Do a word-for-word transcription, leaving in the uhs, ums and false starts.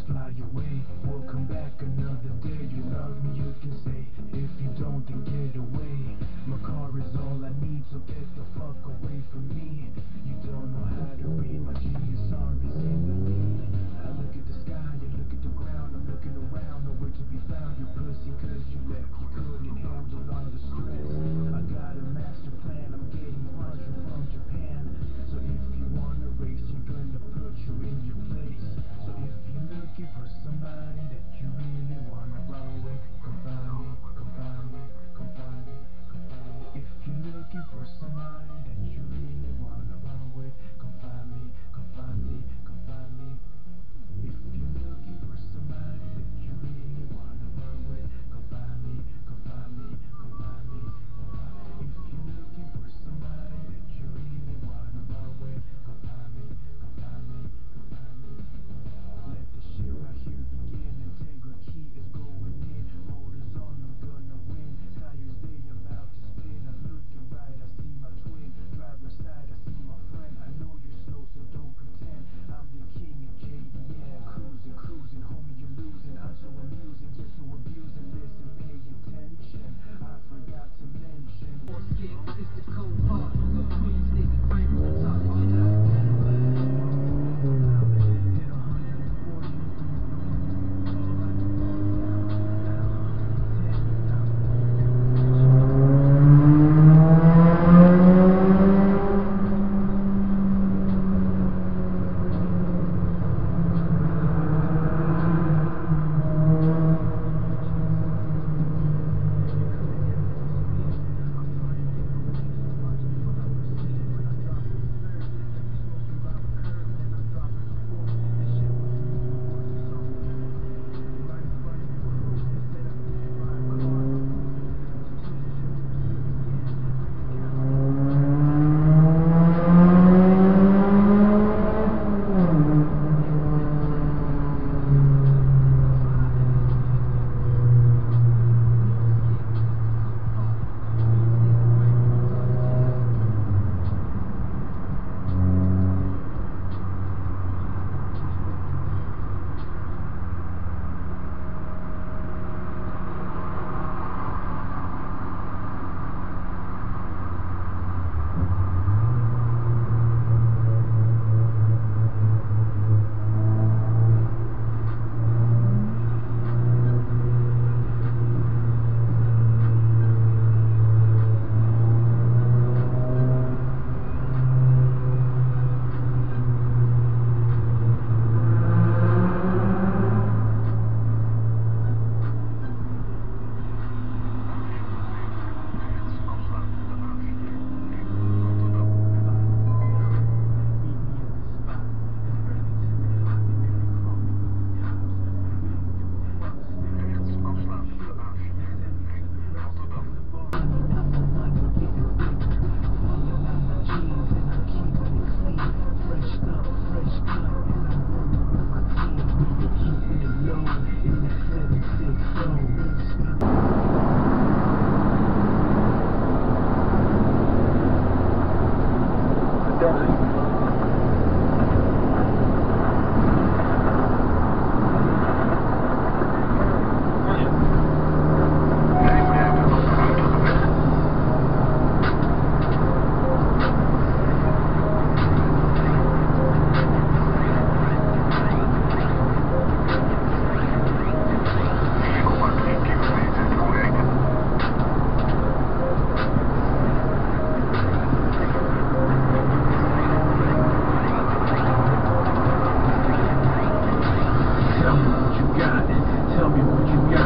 just fly away. We'll come back another day. You love me, you can say. If you don't, then get away. My car is all I need, so get the fuck away from me. You don't know how to read, my G S R is in the lead. I look at the sky, you look at the ground. I'm looking around, nowhere to be found. You're pussy cause you left, you couldn't handle all the stress. I got a master plan, I'm getting punched from Japan. So if you wanna race, you're gonna put you in your place. So if you're looking for somebody that you really wanna run with, come find me, come find me, come find me, come find me. If you're looking for somebody that you really wanna run with, come find me, come find me, come find me. If you're looking for somebody that you really wanna run with, come find me, come find me, come find me, come find me. If you're looking for somebody that you really wanna run with, come find me, come find me, come find me. Let the shit right here begin. Integra key is going in. Motors on, I'm gonna win. Tires they about to spin. I'm looking right, I see my twin. Driver's side, I see my friend. I know you're slow, so don't pretend. I'm the king of J D M. Cruising, cruising, homie, you're losing. I'm so amusing, yet so abusing. Listen, pay attention. I forgot to mention. More skip, it's the cold heart. The Queens, they be right on top. Get out. Tell me what you got.